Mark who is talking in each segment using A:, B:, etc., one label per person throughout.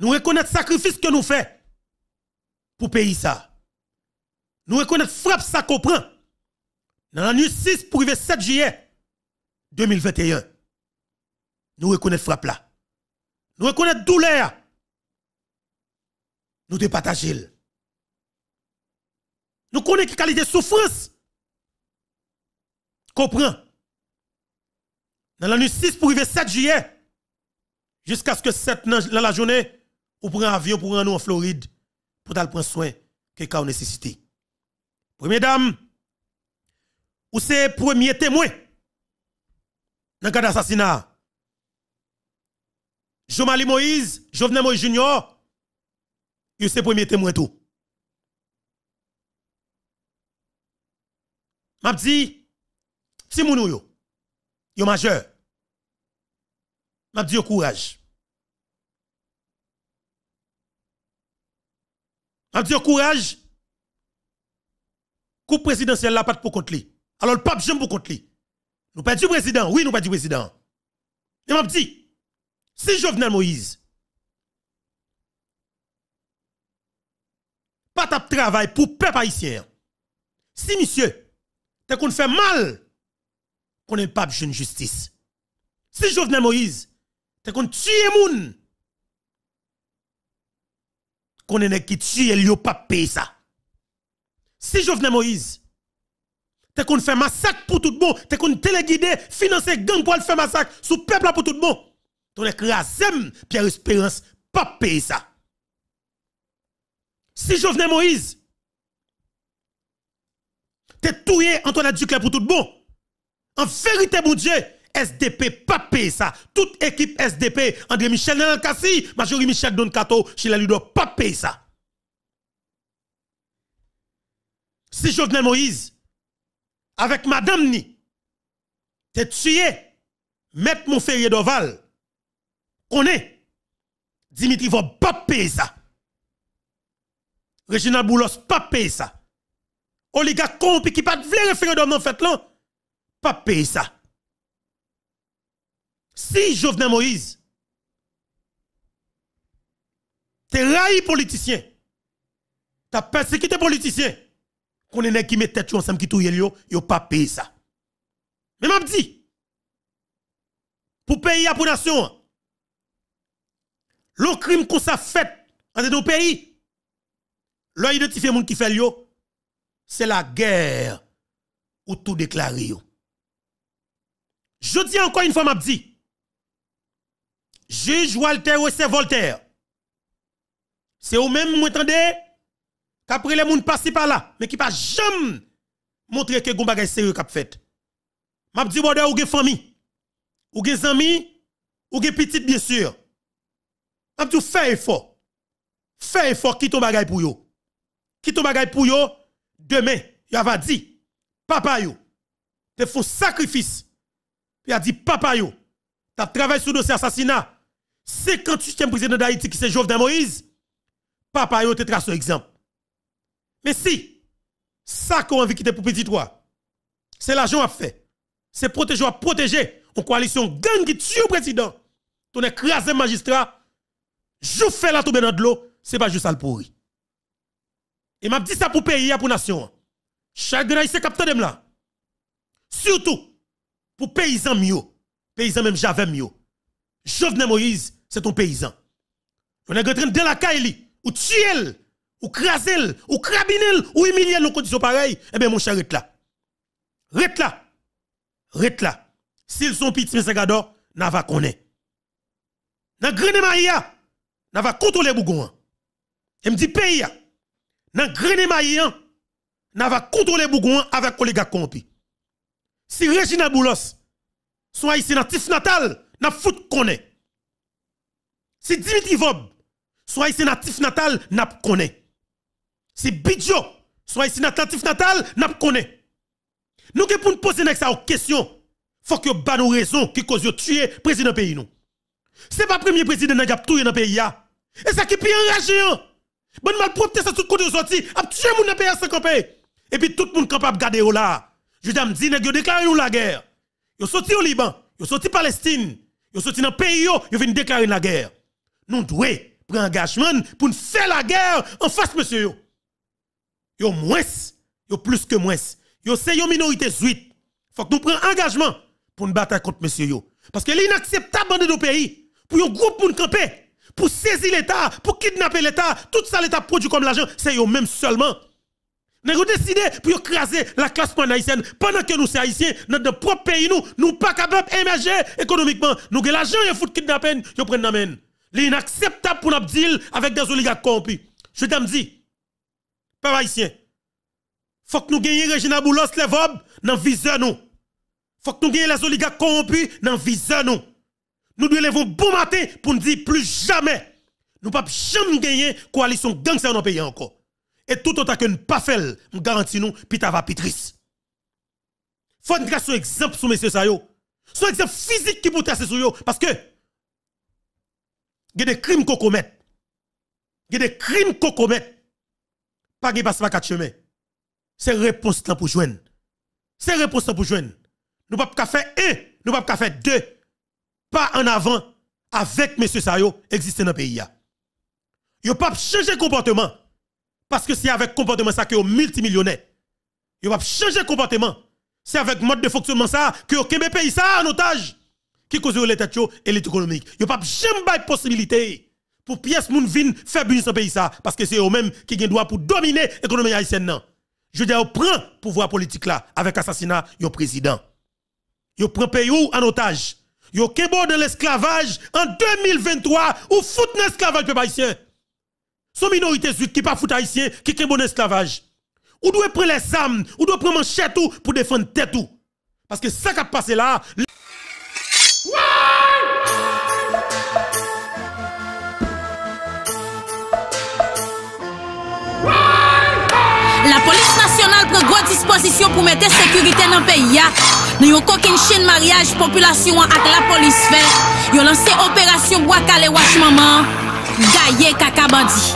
A: Nous reconnaître le sacrifice que nous faisons pour payer ça. Nous reconnaître frappe ça qu'on prend. Dans la nuit 6 pour arriver 7 juillet 2021. Nous reconnaître frappe là. Nous reconnaître douleur. Nous te partager. Nous connaissons qualité de souffrance. Comprends. Dans la nuit 6 pour arriver 7 juillet. Jusqu'à ce que 7 dans la journée, ou prend un avion pour rentrer en Floride. Pour aller prendre soin que cas nécessité. Première dame, ou c'est premier témoin dans le cas d'assassinat. Jomali Moïse, Jovenel Moïse Junior, il c'est premier témoin tout. M'a dit, si moun yo majeur. M'a dit courage. M'a dit courage. Coup présidentiel là pas pour contre lui. Alors le pape j'aime pour contre lui. Nous pas du président, oui nous pas du président. Et m'a dit si Jovenel Moïse pas tap travail pour peuple haïtien. Si monsieur t'es qu'on fait mal qu'on est pas jeune justice. Si Jovenel Moïse t'es qu'on tue moun qu'on est qui tue li yo pas payer ça. Si Jovenel Moïse t'es qu'on fait massacre pour tout bon, t'es qu'on téléguider, financer gang pour faire massacre sous peuple pour tout bon. Ton écrasem Pierre Espérance pas payer ça. Si Jovenel Moïse t'es touye Antoine Duclerc pour tout bon. En vérité mon Dieu, SDP pas payer ça. Toute équipe SDP, André Michel Nanel Kassi, Majori Michel Don Kato, Chila Ludo pas payer ça. Si Jovenel Moïse avec madame ni t'es tué mettre mon ferrier d'Oval connaît Dimitri va pas payer ça. Reginald Boulos pas payer ça. Oligarque corrompu qui pas de vrai référendum en fait là pas payer ça. Si Jovenel Moïse t'es raï politicien, t'as persécuté politicien, qu'on est qui met tête ensemble qui touye yo pas payer ça. Mais m'a dit pour payer pour nation le crime qu'on ça fait dans nos pays, l'on identifie moun qui fait yo, c'est la guerre ou tout déclaré yo. Je dis encore une fois m'a dit juge Walter ou c'est Voltaire. C'est au même m'entendez qu'après les moun passent par là mais qui pas jamais montrer que gon bagay sérieux qu'a fait. M'a dit bon ou gen famille, ou gen amis, ou gen petite bien sûr. M'a dit fais effort. Fais effort qui ton bagay pour yo. Qui ton bagay pour yo demain, y va dit papa yo te font sacrifice. Puis a dit papa yo, t'as travaillé sur dossier assassinat. 58e président d'Haïti qui c'est Jovenel Moïse. Papa yo te trace un exemple. Mais si ça qu'on envie quitter pour petit toi, c'est l'argent à fait. C'est protéger une coalition gang qui tue le président. Ton écrasé magistrat, je fais la tomber dans de l'eau, c'est pas juste ça le pourri. Et m'a dit ça pour pays pour nation. Chaque haïtien capteur de là. Surtout pour paysans mieux, paysans même j'avais mieux. Jovenel Moïse, c'est ton paysan. On est en train de la caille, ou tuer, ou craser, ou crabiner, ou humilier nos conditions pareilles. Eh bien, mon cher, rete là. Rete là. Rete là. S'ils sont petits, mais c'est n'a va connaître. Dans Grené-Maïa, n'a va contrôler Bougon. Et me dit pays, dans Grené-Maïa, n'a va contrôler Bougon avec collègue corrompu. Si Regina Boulos, soit ici dans Tif Natal, n'a fout connaît. Si Dimitri Vob, soit ici dans Tif Natal, n'a connaît. Si Bidjo, soit ici dans Tif Natal, n'a connaît. Nous que pour nous poser une question, faut que nous nous raison qui cause de tuer le président pays nous. C'est pas le premier président qui a tué dans le pays. Et ça qui est enragé. Bon mal propre ça tout côté sorti, a tué moun dans pays à 50 pays. Et puis tout le monde capable garder là. Je dis dit nèg yo déclarer nous la guerre. Yo sorti au Liban, yo sorti Palestine, yo sorti dans pays yo viennent déclarer la guerre. Nous devons prend engagement pour nous faire la guerre en face monsieur yo. Yo moins, yo plus que moins. Yo c'est une minorité zuite. Faut que nous prenions engagement pour nous battre contre monsieur yo. Parce que l'inacceptable dans nos pays, pour un groupe pour nous camper, pour saisir l'État, pour kidnapper l'État, tout ça l'État produit comme l'argent, c'est eux même seulement. Nous avons décidé pour écraser la classe haïtienne pendant que nous sommes haïtiens, dans notre propre pays, nous pas capables d'émerger économiquement. Nous avons l'argent, ils foutent kidnapping, ils prennent la main. L'inacceptable pour nous deal avec des oligarques corrompus. Je t'aime dit, peuple haïtien, faut que nous gagnions Regina Boulos, les VOB, dans le viseur nous. Faut que nous gagnions les oligarques corrompus dans le viseur nous. Nous devons lever bon matin pour nous dire plus jamais. Nous ne pouvons jamais gagner coalition gangster dans le pays encore. Et tout autant que nous ne pas faire, nous garantis nous, pita va pitris. Faut nous garder un exemple sur monsieur Sayo. Son exemple physique qui peut tracer sur yo. Parce que, il y a des crimes qu'on commet. Il y a des crimes qu'on commet. Pas de passe pas quatre chemins. C'est réponse pour joindre. C'est réponse pour joindre. Nous ne pouvons pas faire un, nous ne pouvons pas faire deux. Pas en avant avec monsieur Sayo exister dans le pays. Vous ne pouvez pas changer comportement. Parce que c'est avec comportement ça que vous multimillionnaire. Vous ne pouvez pas changer comportement. C'est avec mode de fonctionnement ça que vous avez pays ça en otage. Qui cause l'état et l'état économique. Vous ne pouvez pas jamais de possibilité pour pièce moun vin faire business dans pays ça. Parce que c'est eux-mêmes qui ont droit pour dominer l'économie haïtienne. Non. Je veux dire, vous prenez le pouvoir politique là avec assassinat du président. Vous prenez pays en otage. Yo kebo dans l'esclavage en 2023 ou fout dans l'esclavage peuple haïtien. Son minorité zuit qui pas fout haïtien qui kebo dans l'esclavage. Ou doit prendre les armes, ou doit prendre manchette ou pour défendre tête ou. Parce que ça qui a passé là.
B: La police nationale prend grande disposition pour mettre sécurité dans le pays. Nous avons aucune chaîne mariage population avec la police fait. Ils ont lancé opération Bois Calais Wash Maman. Gaillé Kaka Bandi.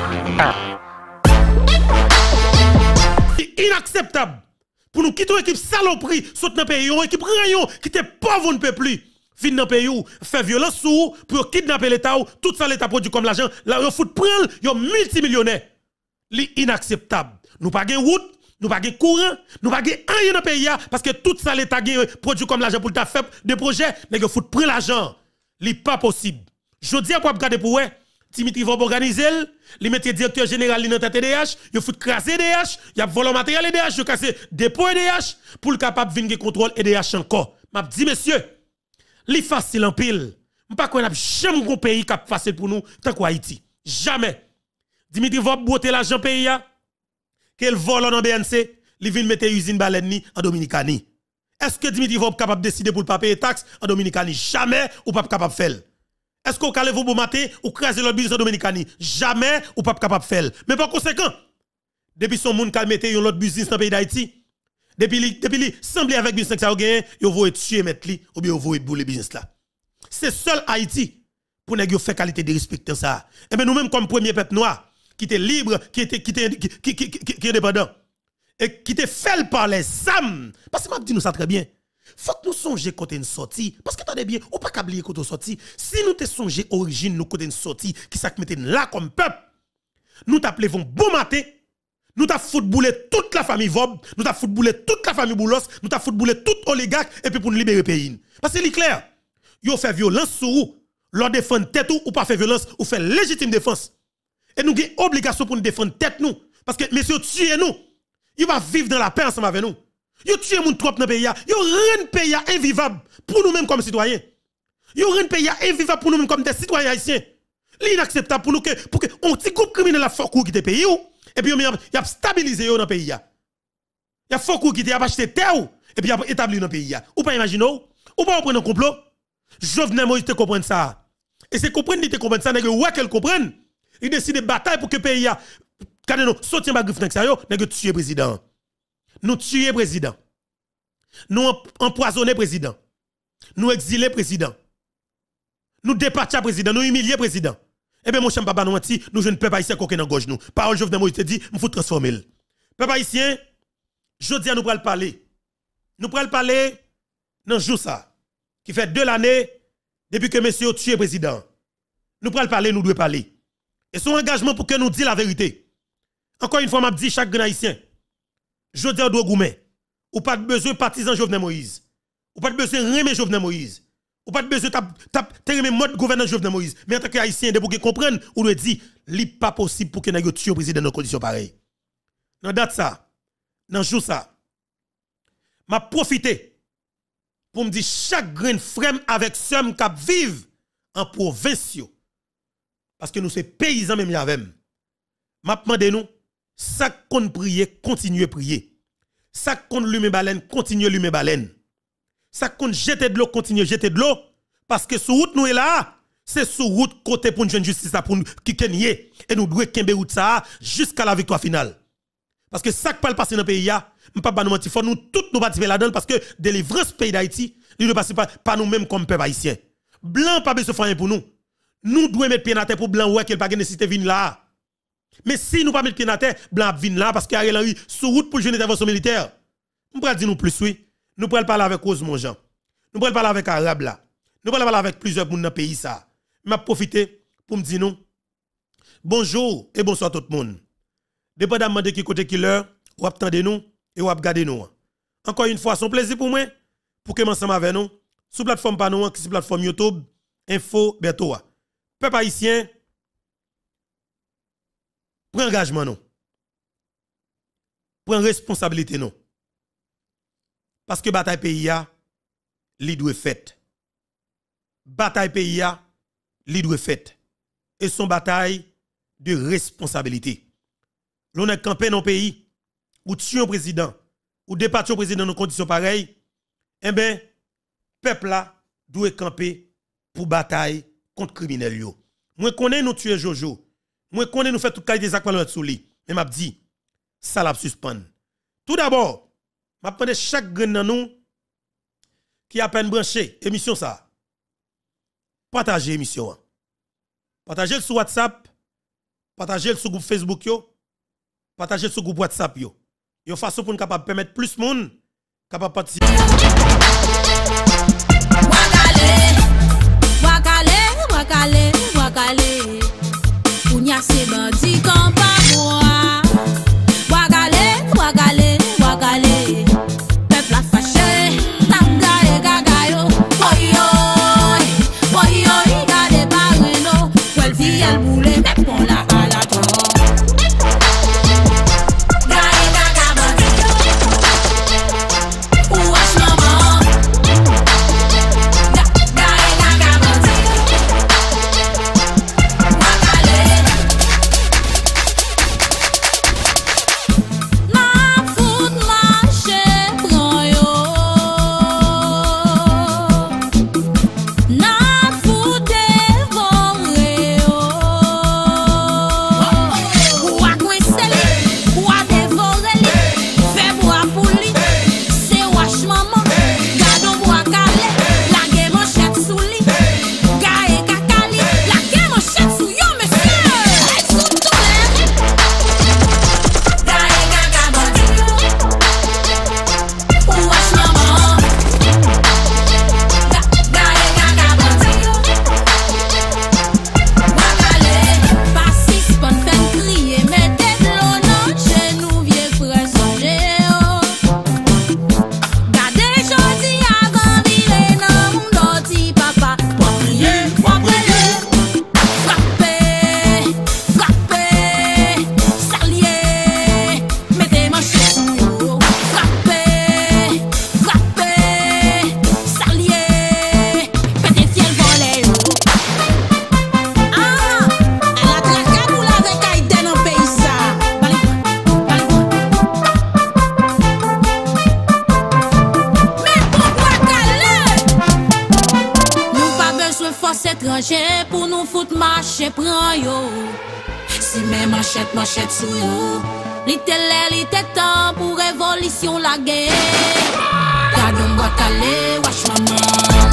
A: Inacceptable. Pour nous quitter une équipe saloperie, saute dans le pays, une équipe rayon qui était pauvre, on ne peut plus. Fin dans le pays, fait violence sous pour kidnapper l'État, tout ça l'État produit comme l'argent. Là, ils foutent prendre, ils sont multimillionnaires. Inacceptable. Nous pas de route, nous pas de courant, nous pas de rien dans le pays parce que tout ça l'État produit comme l'argent pour le faire des projets, mais il faut prendre l'argent. Ce n'est pas possible. Je dis à quoi regarder pour eux, Dimitri va organiser, il met directeur général dans TDH, il faut craser EDH, il y a volé matériel EDH, il casser dépôt EDH pour le capable de venir contrôle EDH encore. M'a dit monsieur, li facile en pile. M'pas qu'on a jamais un pays qui facile pour nous tant qu'Haïti. Jamais. Dimitri va botter l'argent pays qu'elle vole en BNC, il vient mettre usine baleine en Dominicanie. Est-ce que Dimitri va capable de décider pour ne pas payer taxe en Dominicanie? Jamais ou pas capable de faire. Est-ce qu'on calez vous bon matin ou craser le business en Dominicanie? Jamais ou pas capable de faire. Mais par conséquent, depuis son monde qui mette l'autre business dans le pays d'Haïti, depuis semblé avec business ça gagne, yo voye tuer mettre li ou bien yo voye bouler business là. C'est seul Haïti pour nèg yo faire qualité de respect dans ça. Et bien nous même comme premier peuple noir qui était libre, qui est indépendant et qui était fait par les âmes. Parce que m'a dit nous ça très bien. Faut que nous songions côté une sortie parce que attendez bien, ou pas oublier côté sortie. Si nous te songions origine nous côté une sortie qui ça mettait là comme peuple, nous t'appelons bon matin. Nous t'a footballé toute la famille Vob, nous t'a footballé toute la famille Boulos, nous t'a footballé tout oligarque et puis pour nous libérer le pays. Parce que c'est clair, yo fait violence sur vous, leur défendre tête ou pas fait violence ou fait légitime défense. Et nous avons obligation pour nous défendre tête nous parce que messieurs tuez nous. Ils va vivre dans la paix ensemble avec nous. Yo tuez moun trop dans le pays, yo rend pays invivable pour nous-mêmes comme citoyens. Yo rend pays invivable pour nous-mêmes comme des citoyens haïtiens. L'inacceptable pour nous que pour que on petit groupe criminel a fort qui te pays et puis il a stabilisé dans le pays. Il y a fort qui a acheté terre et puis il a établi dans le pays. Ou pas imaginer ou pas prendre un complot. Jovenel Moïse te comprendre ça. Et c'est comprendre il te comprendre ça, nèg ouais qu'elle comprenne. Il décide de bataille pour que le pays a quand nous sortir ba griffe ça yo, nèg tuer président. Nous tuer président. Nous empoisonner président. Nous exiler président. Nous dépatcher président, nous humilier président. Eh bien, mon cher papa, nous ne peuple haïtien coquin dans gauche nous. Parole Jovenel Moïse te dit, il faut transformer. Peuple haïtien, je dis à nous pral parler. Nous pral parler dans jour ça qui fait 2 années depuis que monsieur tué président. Nous pral parler, nous devons parler. Et son engagement pour que nous disions la vérité. Encore une fois, m'a dit chaque haïtien, je dis à Dogoumen, ou pas de besoin partisan Jovenel Moïse. Ou pas de besoin remet Jovenel Moïse. Ou pas de besoin de mode gouverneur Jovenel Moïse. Mais en tant qu'haïtien, pour que comprenne, ou nous dit, li pas possible pour que nous tuions le président dans des conditions pareilles. Dans date ça, dans jour ça, m'a profité pour me dire chaque grain frème avec somme cap vive en province. Parce que nous sommes paysans même avec. M'a demandé nous, ça qu'on prie, continuez prier. Ça qu'on lume baleine, continuez lume baleine. Ça qu'on jette de l'eau, continuez jeter de l'eau. Parce que sur route nous est là, c'est sur route côté pour une jeune justice pour nous qui kenye. Et nous devons kembe route ça jusqu'à la victoire finale. Parce que ça qui peut passer dans le pays, nous pas nous mentir, faut nous toutes nous participer là-dedans parce que délivrance pays d'Haïti, il ne passe pas nous-mêmes comme peuple haïtien. Blanc pas besoin de faire pour nous. Nous devons mettre pied dans terre pour blanc ouais qu'il pas nécessité venir là. Mais si nous pas mettre pied dans terre, blanc vient là parce qu'Ariel Henry sur route pour jouer une intervention militaire. Nous pourrons dire nous plus oui. Nous pourrons parler avec Rosemont Jean. Nous pourrons parler avec Arabe là. Nous pourrons parler avec plusieurs gens dans le pays ça. M'a profité pour me dire nous bonjour et bonsoir tout le monde. Dépendamment de qui côté qui l'heure, ou attendez nous et ou regardez nous. Encore une fois, c'est un plaisir pour moi pour que ensemble avec nous sur plateforme pas nous qui sur plateforme YouTube Info Bertoa. Peuple haïtien prend engagement nous. Prend responsabilité nous. Parce que bataille pays a li doit fait. Bataille pays a li doit fait. Et son bataille de responsabilité. L'on est campé dans le pays, ou tuer un président, ou départir un président dans conditions pareilles, eh bien, peuple là doit camper pour bataille contre criminels. Moi, connais nous tuer Jojo. Moi, connais nous faire tout qualité des actes dans sous lui. Mais m'a dit, ça l'a suspend. Tout d'abord, m'a demandé chaque grain dans nous qui a peine branché émission ça. Partagez l'émission. Partagez sur WhatsApp, partagez sur groupe Facebook yo. Partagez sur groupe WhatsApp yo. Yo façon pour nous capable permettre plus monde capable participer.
B: Wakale. Kounya se bandi comme pas moi. Wakale. Peuple a fâché, tanga gaga yo. Boy yo, gade bareno. Well vie elle boule, mais pour la balade. Pour nous foutre marcher prend yo. Si mes manchette sous yo. Li temps pour révolution la guerre. Gardons bois calé, wash maman.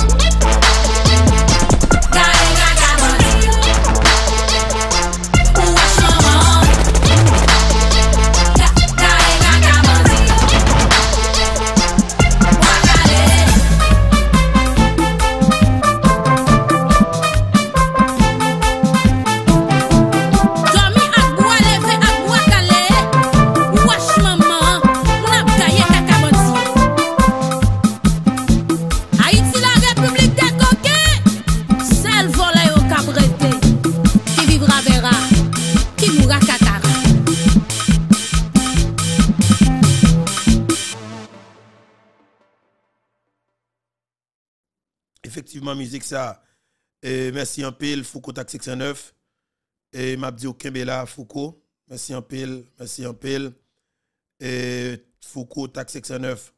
A: effectivement, musique ça. Merci en pile, Foucault Tac 609. Et m'a dit au Kembela Foucault. Merci en pile, merci en pile. Et Foucault Tac 609.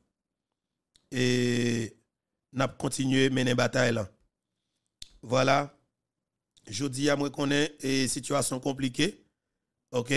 A: Et n'a continué mener bataille là. Voilà. Jeudi à moi connaît et situation compliquée. OK.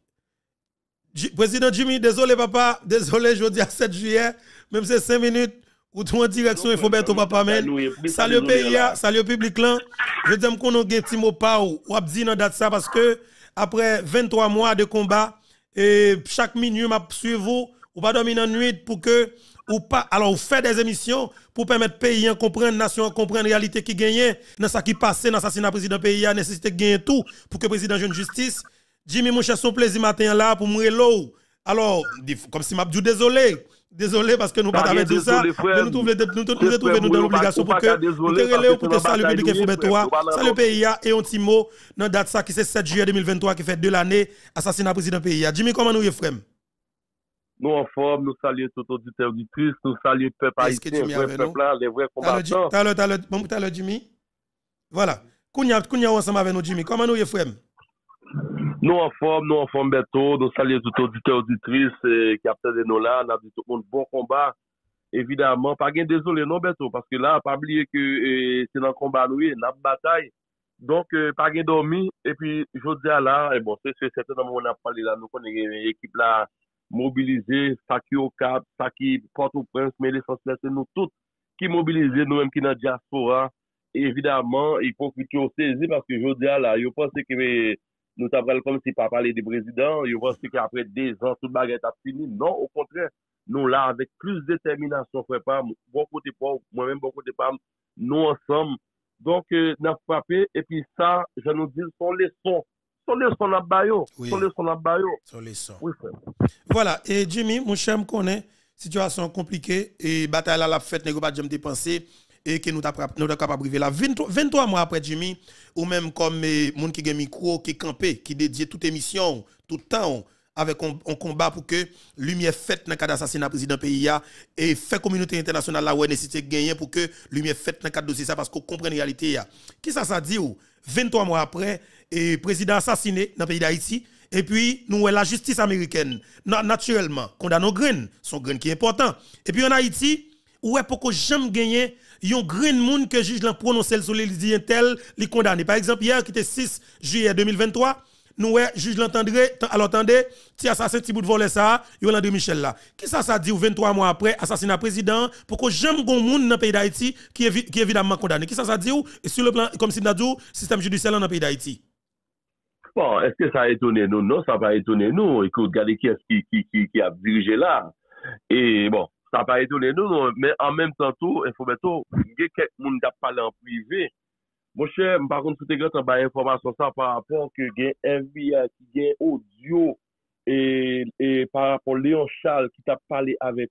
A: Président Jimmy, désolé papa, désolé jeudi à 7 juillet, même c'est 5 minutes ou tout en direction il faut mettre au papa men. Salut au pays, salut au public là. Je dis qu'on a un petit mot pas ou dit dans date ça parce que après 23 mois de combat et chaque minute m'a suivre ou pas dormir dans nuit pour que ou pas alors vous faites des émissions pour permettre pays à comprendre nation comprendre réalité qui gagne dans ça qui passé dans l'assassinat président pays a nécessité de gagner tout pour que président jeune justice Jimmy mon cher son plaisir matin là pour me l'eau alors comme si m'a dit désolé parce que nous pas avec tout ça mais nous trouver nous dans l'obligation pour que nous pour que ça le public informatoire ça le pays et un petit mot dans date ça qui c'est 7 juillet 2023 qui fait 2 l'année assassinat président pays Jimmy comment nous y frère
C: nous en forme, nous saluons tout auditeur auditrice, nous saluons le peuple haïtien, le peuple là, les vrais combattants.
A: T'as Jimmy. Voilà. Kounya ensemble avec nous Jimmy. Comment nous y frère?
C: Nous en forme bientôt, nous saluons tout auditeur auditrice qui a peut-être nous là, nous avons tout le monde bon combat. Évidemment, pas gain désolé non bientôt parce que là pas oublier que c'est dans le combat nous, dans la bataille. Donc pas gain dormi et puis je dis là et bon c'est certainement on a parlé là nous connaissons l'équipe là mobiliser, ça qui au Cap, ça qui Port-au-Prince, mais l'essentiel c'est nous tous qui mobiliser, nous-mêmes qui dans la diaspora. Et évidemment, il faut que tu saisi parce que je dis là, je pense que nous t'avons comme si pas parler des présidents, je pense qu'après 2 ans, toute baguette a fini. Non, au contraire, nous là, avec plus de détermination, frère pas, bon côté pas, moi-même bon côté pas, nous ensemble. Donc, nous avons frappé, et puis ça, je nous dis, sont les sons. Sont les sons à Bayo. Sont les sons à Bayo.
A: Sont les sons.
C: Oui, frère.
A: Voilà. Et Jimmy, mon cher me connaît, situation compliquée, et bataille à la fête, n'est pas de jamais penser, et que nous sommes capables de vivre là. 23 mois après Jimmy, ou même comme moun qui gagne micro, qui campé, qui dédie toute émission, tout temps, avec un combat pour que lumière faite dans le cadre d'assassinat président pays et fait communauté internationale là où nécessité de gagner pour que lumière faite dans le cadre de dossier ça parce qu'on comprend la réalité qui ça dit ou 23 mois après et président assassiné dans le pays d'Haïti et puis nous la justice américaine naturellement condamne nos graines son grain qui est important et puis en Haïti où est pour que jamais gagner yon grain monde que juge l'a prononcé sur les dit tel li condamné par exemple hier qui était 6 juillet 2023 nous juge l'entendrait alors attendez ti assassin ti bout de voler ça Yolande Michel là qui ça dit 23 mois après assassinat président pour que jamais gon monde dans pays d'Haïti qui évidemment condamné qui ça dit ou sur le plan comme si n'a dit système judiciaire dans le pays d'Haïti.
C: Bon, est-ce que ça a étonné nous? Non, ça n'a pas étonné nous. Écoute, regardez qui est-ce qui a dirigé là. Et bon, ça n'a pas étonné nous, non. Mais en même temps, tout, il faut mettre il y a quelques monde qui a parlé en privé. Mon cher, par contre, tout est grand en bas information ça par rapport que il y a FBI qui a audio et par rapport à Léon Charles qui t'a parlé avec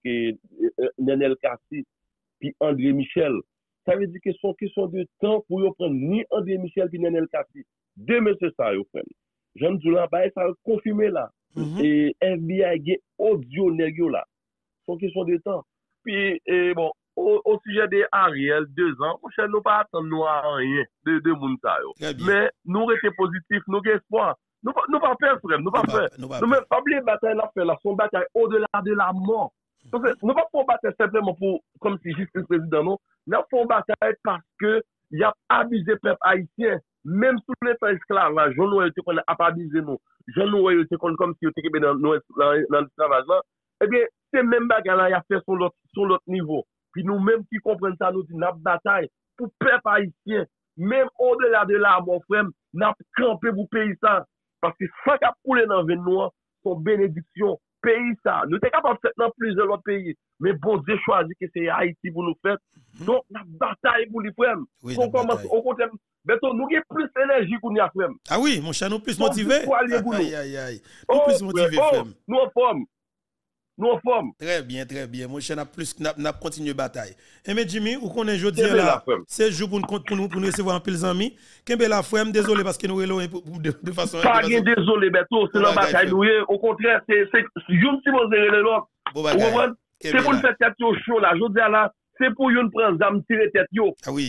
C: Nenel Kassi puis André Michel. Ça veut dire que c'est une question de temps pour y prendre ni André Michel puis Nenel Kassi. 2 messieurs ça, yo frère. Jean Doula, ça a confirmé là. Et FBI a audio négio là. C'est une question de temps. Puis, bon, au sujet de Ariel, 2 ans, mon cher, nous pas attendre nous à rien de Mountayo. Mais nous restons positifs, nous avons espoir. Nous pas peur, frère, nous pas peur. Nous même pas oublier bataille la faire là, son bataille au-delà de la mort. Donc, nous pas pour bataille simplement pour comme si juste le président non, nous pour bataille parce que il a abusé peuple haïtien, même sous l'état esclavage, nous était qu'on a abusé nous. Je nous était comme si était dans l'esclavage là. Eh bien, c'est même bagarre là il a fait sur l'autre niveau. Puis nous-mêmes qui comprenons ça, nous disons, nous bataille pour peuple haïtien, même au-delà de là, mon frère, nous campé pour pays ça. Parce que ça qui a coulé dans le noir, son bénédiction, pays ça. Nous sommes capables de faire dans plusieurs autres pays. Mais bon Dieu choisit que c'est Haïti pour nous faire. Donc, nous bataille pour les frères.
A: Oui,
C: on commence au contraire. Nous avons plus d'énergie pour nous frère.
A: Ah oui, mon cher, nous plus motivés. Aïe. Nous plus motivés, frère.
C: Nous en forme. Nous en forme.
A: Très bien. Mon cher, n'a continué la bataille. Et mais Jimmy, où qu'on est jeudi là, c'est jour pour nous recevoir un peu les amis. Kembe la frère, désolé parce que nous sommes de façon.
C: Pas désolé, Beto, c'est la bataille. Au contraire, c'est une si vous avez l'autre. C'est pour nous faire tête chaud là. Je dis là, c'est pour nous prendre zam tirer tête yo.
A: Ah oui.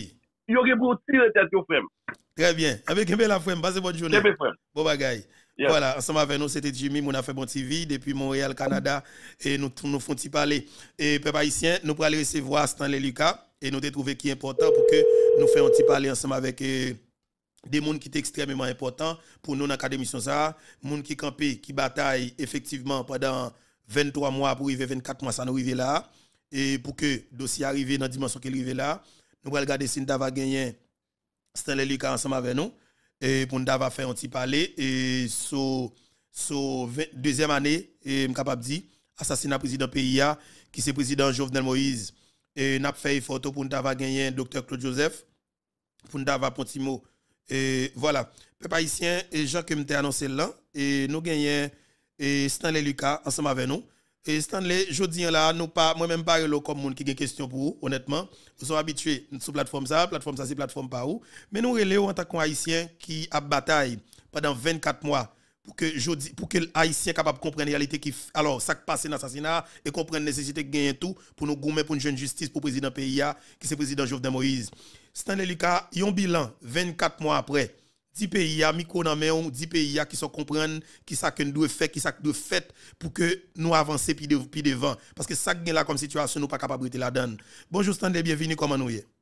C: Yo gen pour tirer tête yo frère.
A: Très bien. Avec la frère, passez bonne journée. Bon bagaille. Yeah. Voilà, ensemble avec nous, c'était Jimmy, on a fait bon TV depuis Montréal, Canada, et nous font parler. Et peuple haïtien, nous pourrons aller recevoir Stanley Lucas, et nous avons trouvé qui est important pour que nous fassions un petit parler ensemble avec des gens qui sont extrêmement importants pour nous dans l'académie. Ça, des gens qui campent, qui bataillent effectivement pendant 23 mois pour arriver 24 mois, ça nous arrive là. Et pour que le dossier arrive dans la dimension qu'il arrive là, nous allons regarder si nous avons gagné Stanley Lucas ensemble avec nous. Et pour nous avoir fait un petit parler et sur deuxième année et capable de dire assassinat président PIA qui c'est président Jovenel Moïse et n'a fait photo pour nous avoir gagné Dr Claude Joseph pour nous avoir un petit mot et voilà peuple haïtien et gens que m'était annoncé là et nous gagnons et Stanley Lucas ensemble avec nous. Et Stanley, je dis là, nous pas, moi-même pas comme monde qui a des questions pour vous, honnêtement. Nous sommes habitués sur plateforme ça c'est plateforme par où. Mais nous relèvons en tant qu'Haïtien qui a bataille pendant 24 mois pour que l'Haïtien capable de comprendre la réalité qui alors ça qui passe dans l'assassinat et comprendre la nécessité de gagner tout pour nous gommer pour une jeune justice pour le président PIA qui c'est président Jovenel Moïse. Stanley Lucas, il y a un bilan 24 mois après. 10 pays à micro dans main 10 pays qui sont comprendre qui ça que nous doit faire qui ça que doit faire pour que nous avancer puis devant parce que ça gagne là comme situation nous pas capable de la donne. Bonjour Stanley, bienvenue comment nous est.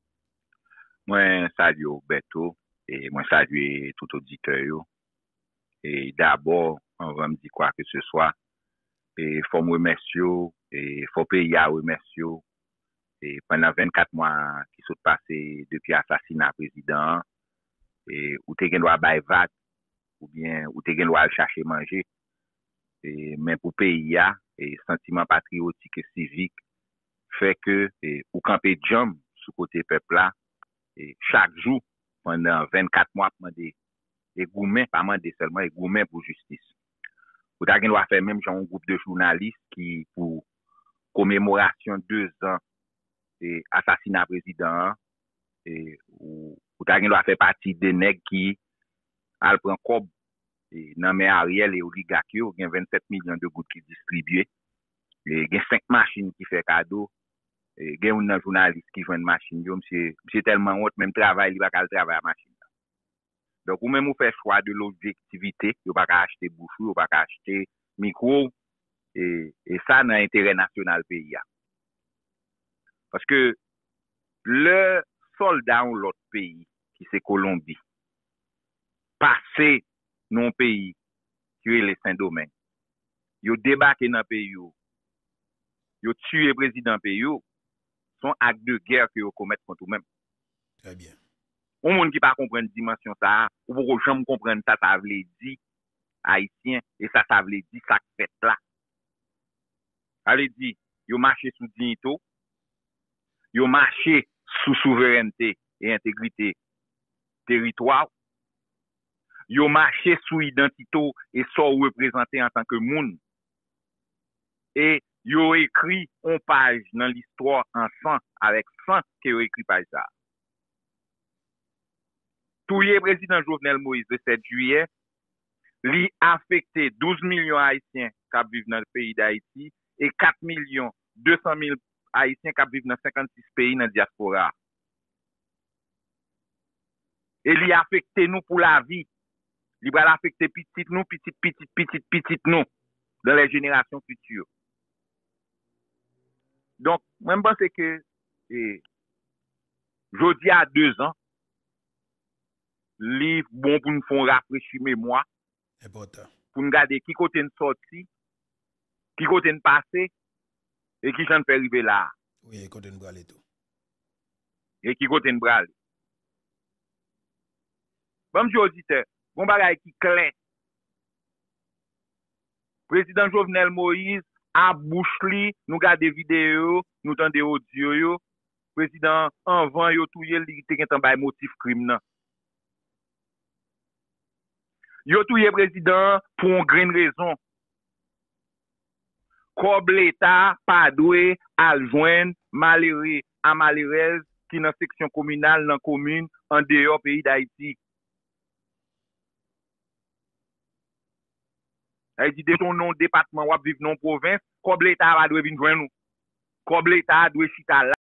D: Moi salut Beto et moi salut tout auditeur et d'abord on va me dire quoi que ce soit et faut me remercier et faut payer à remercier et pendant 24 mois qui sont passés depuis l'assassinat président et ou te gen doit bay vat ou bien ou te gen doit chercher manger et mais pour pays a et sentiment patriotique et civique fait que ou camper jam sous côté peuple là et chaque jour pendant 24 mois demander et goumen pas demander seulement et goumen pour justice ou ta gen doit faire même genre un groupe de journalistes qui pour commémoration 2 ans et assassinat président et ou ta gen doit faire partie des nèg qui al prend cob et nan men Ariel et oligarque yo gen 27 millions de gouttes qui distribué et gen 5 machines qui fait cadeau et gen un journaliste qui joine machine yo monsieur tellement honte même travail il va pas travailler à machine donc ou même ou fait choix de l'objectivité yo pas acheter bouchou yo pas acheter micro et ça dans intérêt national pays parce que le soldat ou l'autre pays qui c'est Colombie passer non pays qui est les Saint-Domingue yo débarqué dans pays yo tué président pays son acte de guerre que yo commettre contre eux-mêmes.
A: Très bien.
D: On monde qui pas comprendre dimension ça ou pour jamais comprendre ça veut dire haïtien et ça veut dire ça fait là. Ça veut dire yo marché sous dignité, yo marché sous souveraineté et intégrité territoire. Yo marché sous identité et so représenté en tant que monde. Et yo écrit une page dans l'histoire en sang avec sang que yo écrit par ça. Tout le président Jovenel Moïse le 7 juillet, li affecté 12 millions haïtiens qui vivent dans le pays d'Haïti et 4 millions 200 000 haïtiens qui vivent dans 56 pays dans la diaspora. Et li affecté nous pour la vie. Li va affecter petit nous, petit nous dans les générations futures. Donc, moi, je pense que je dis à 2 ans, livre bon pour nous faire rafraîchir mémoire.
A: Important.
D: Pour nous garder qui côté nous sorti, qui côté nous passé, et qui j'en fait arriver là.
A: Oui, côté nous braler tout.
D: Et qui côté nous braler. Bon, je dis, bon bagay qui clair. Président Jovenel Moïse a bouchli, nous garde des vidéos, nous tend des audio yo. Président en vent yo touye li te gen bay motif crime nan. Yo touye président pour une grande raison. Comme l'État pas doué à joindre malheureux à malheureuse qui dans section communale dans commune en dehors pays d'Haïti. Elle dit de ton nom département ou vivre non province, comme l'État va doit venir joindre nous. Comme l'État doit chita là.